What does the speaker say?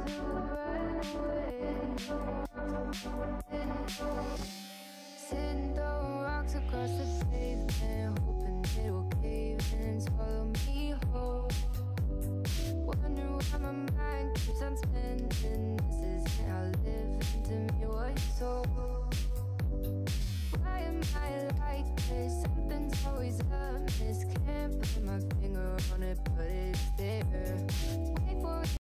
Sitting throwing rocks across the pavement, hoping it will cave in and swallow me whole. Wondering why my mind keeps on spinning. This isn't how living to me was sold. Why am I like this? Something's always amiss. Can't put my finger on it, but it's there.